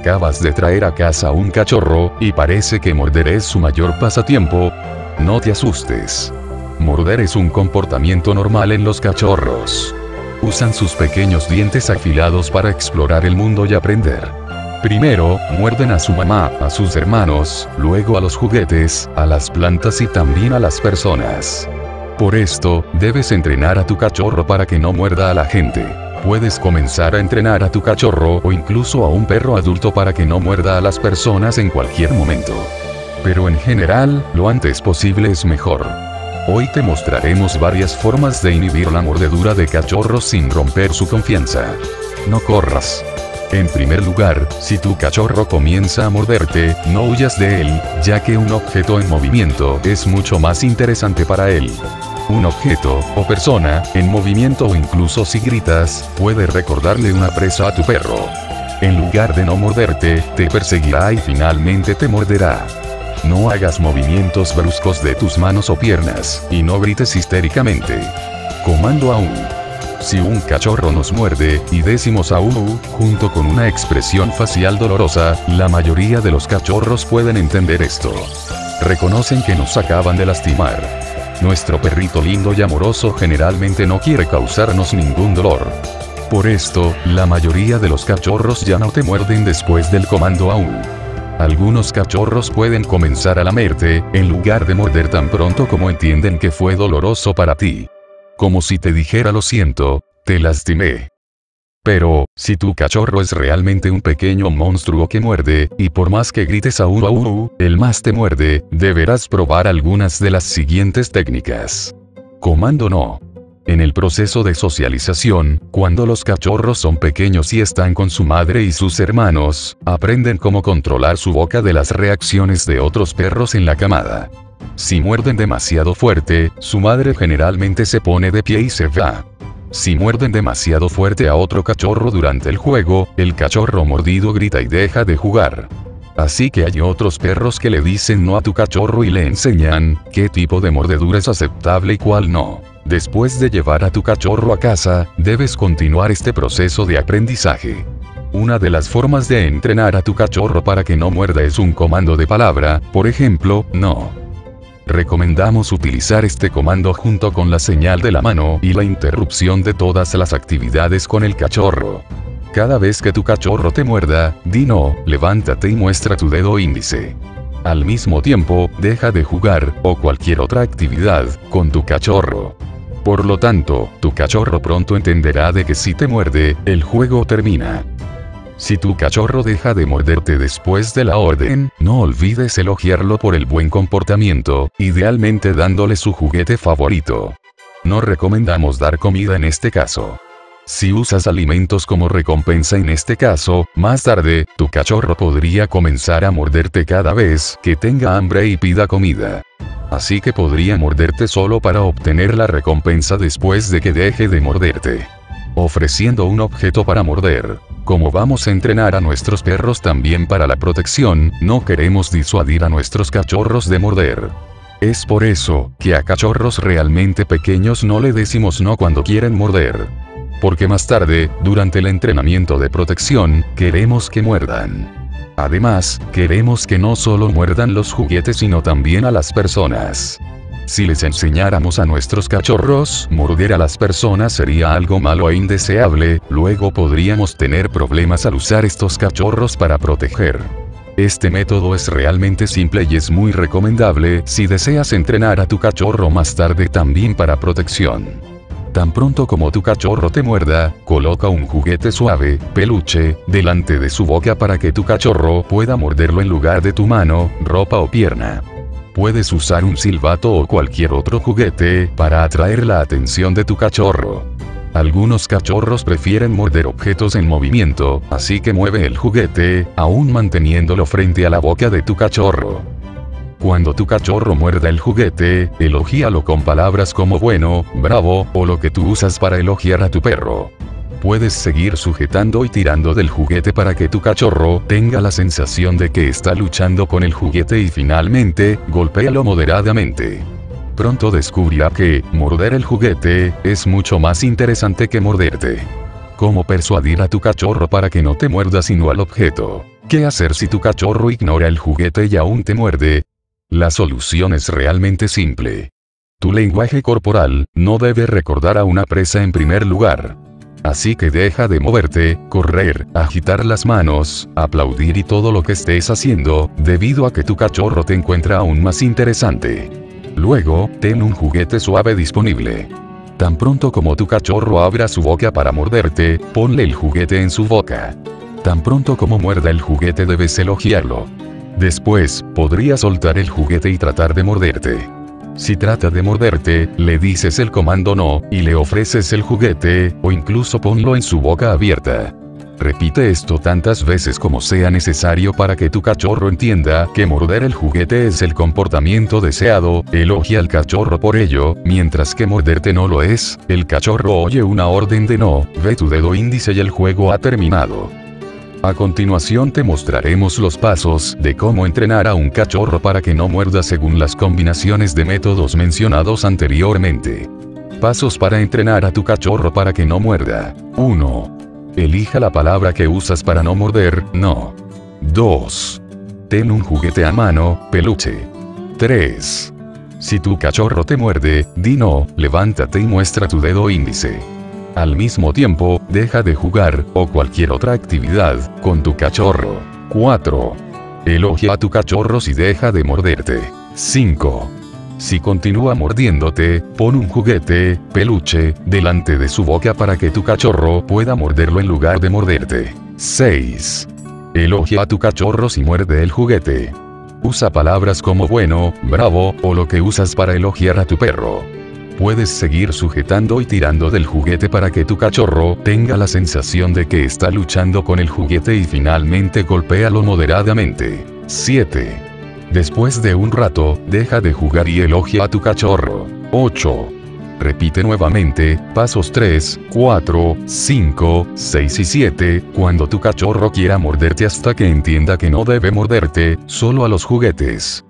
acabas de traer a casa un cachorro, y parece que morder es su mayor pasatiempo. No te asustes. Morder es un comportamiento normal en los cachorros. Usan sus pequeños dientes afilados para explorar el mundo y aprender. Primero, muerden a su mamá, a sus hermanos, luego a los juguetes, a las plantas y también a las personas. Por esto, debes entrenar a tu cachorro para que no muerda a la gente. Puedes comenzar a entrenar a tu cachorro o incluso a un perro adulto para que no muerda a las personas en cualquier momento. Pero en general, lo antes posible es mejor. Hoy te mostraremos varias formas de inhibir la mordedura de cachorros sin romper su confianza. No corras. En primer lugar, si tu cachorro comienza a morderte, no huyas de él, ya que un objeto en movimiento es mucho más interesante para él. Un objeto, o persona, en movimiento o incluso si gritas, puede recordarle una presa a tu perro. En lugar de no morderte, te perseguirá y finalmente te morderá. No hagas movimientos bruscos de tus manos o piernas, y no grites histéricamente. Comando aún. Si un cachorro nos muerde, y decimos aú, junto con una expresión facial dolorosa, la mayoría de los cachorros pueden entender esto. Reconocen que nos acaban de lastimar. Nuestro perrito lindo y amoroso generalmente no quiere causarnos ningún dolor. Por esto, la mayoría de los cachorros ya no te muerden después del comando aú. Algunos cachorros pueden comenzar a lamerte, en lugar de morder tan pronto como entienden que fue doloroso para ti. Como si te dijera lo siento, te lastimé. Pero, si tu cachorro es realmente un pequeño monstruo que muerde, y por más que grites aú aú, él más te muerde, deberás probar algunas de las siguientes técnicas. Comando no. En el proceso de socialización, cuando los cachorros son pequeños y están con su madre y sus hermanos, aprenden cómo controlar su boca de las reacciones de otros perros en la camada. Si muerden demasiado fuerte, su madre generalmente se pone de pie y se va. Si muerden demasiado fuerte a otro cachorro durante el juego, el cachorro mordido grita y deja de jugar. Así que hay otros perros que le dicen no a tu cachorro y le enseñan qué tipo de mordedura es aceptable y cuál no. Después de llevar a tu cachorro a casa, debes continuar este proceso de aprendizaje. Una de las formas de entrenar a tu cachorro para que no muerda es un comando de palabra, por ejemplo, no. Recomendamos utilizar este comando junto con la señal de la mano y la interrupción de todas las actividades con el cachorro. Cada vez que tu cachorro te muerda, di no, levántate y muestra tu dedo índice. Al mismo tiempo, deja de jugar, o cualquier otra actividad, con tu cachorro. Por lo tanto, tu cachorro pronto entenderá de que si te muerde, el juego termina. Si tu cachorro deja de morderte después de la orden, no olvides elogiarlo por el buen comportamiento, idealmente dándole su juguete favorito. No recomendamos dar comida en este caso. Si usas alimentos como recompensa en este caso, más tarde, tu cachorro podría comenzar a morderte cada vez que tenga hambre y pida comida. Así que podría morderte solo para obtener la recompensa después de que deje de morderte. Ofreciendo un objeto para morder. Como vamos a entrenar a nuestros perros también para la protección, no queremos disuadir a nuestros cachorros de morder. Es por eso que a cachorros realmente pequeños no le decimos no cuando quieren morder. Porque más tarde, durante el entrenamiento de protección, queremos que muerdan. Además, queremos que no solo muerdan los juguetes sino también a las personas. Si les enseñáramos a nuestros cachorros, morder a las personas sería algo malo e indeseable, luego podríamos tener problemas al usar estos cachorros para proteger. Este método es realmente simple y es muy recomendable si deseas entrenar a tu cachorro más tarde también para protección. Tan pronto como tu cachorro te muerda, coloca un juguete suave, peluche, delante de su boca para que tu cachorro pueda morderlo en lugar de tu mano, ropa o pierna. Puedes usar un silbato o cualquier otro juguete para atraer la atención de tu cachorro. Algunos cachorros prefieren morder objetos en movimiento, así que mueve el juguete, aún manteniéndolo frente a la boca de tu cachorro. Cuando tu cachorro muerda el juguete, elogíalo con palabras como bueno, bravo, o lo que tú usas para elogiar a tu perro. Puedes seguir sujetando y tirando del juguete para que tu cachorro tenga la sensación de que está luchando con el juguete y finalmente, golpéalo moderadamente. Pronto descubrirá que, morder el juguete, es mucho más interesante que morderte. ¿Cómo persuadir a tu cachorro para que no te muerda sino al objeto? ¿Qué hacer si tu cachorro ignora el juguete y aún te muerde? La solución es realmente simple. Tu lenguaje corporal no debe recordar a una presa en primer lugar. Así que deja de moverte, correr, agitar las manos, aplaudir y todo lo que estés haciendo, debido a que tu cachorro te encuentra aún más interesante. Luego, ten un juguete suave disponible. Tan pronto como tu cachorro abra su boca para morderte, ponle el juguete en su boca. Tan pronto como muerda el juguete debes elogiarlo. Después, podrías soltar el juguete y tratar de morderte. Si trata de morderte, le dices el comando no, y le ofreces el juguete, o incluso ponlo en su boca abierta. Repite esto tantas veces como sea necesario para que tu cachorro entienda que morder el juguete es el comportamiento deseado, elogia al cachorro por ello, mientras que morderte no lo es, el cachorro oye una orden de no, ve tu dedo índice y el juego ha terminado. A continuación te mostraremos los pasos de cómo entrenar a un cachorro para que no muerda según las combinaciones de métodos mencionados anteriormente. Pasos para entrenar a tu cachorro para que no muerda. 1. Elija la palabra que usas para no morder, no. 2. Ten un juguete a mano, peluche. 3. Si tu cachorro te muerde, di no, levántate y muestra tu dedo índice. Al mismo tiempo, deja de jugar, o cualquier otra actividad, con tu cachorro. 4. Elogia a tu cachorro si deja de morderte. 5. Si continúa mordiéndote, pon un juguete, peluche, delante de su boca para que tu cachorro pueda morderlo en lugar de morderte. 6. Elogia a tu cachorro si muerde el juguete. Usa palabras como bueno, bravo, o lo que usas para elogiar a tu perro. Puedes seguir sujetando y tirando del juguete para que tu cachorro tenga la sensación de que está luchando con el juguete y finalmente golpéalo moderadamente. 7. Después de un rato, deja de jugar y elogia a tu cachorro. 8. Repite nuevamente, pasos 3, 4, 5, 6 y 7, cuando tu cachorro quiera morderte hasta que entienda que no debe morderte, solo a los juguetes.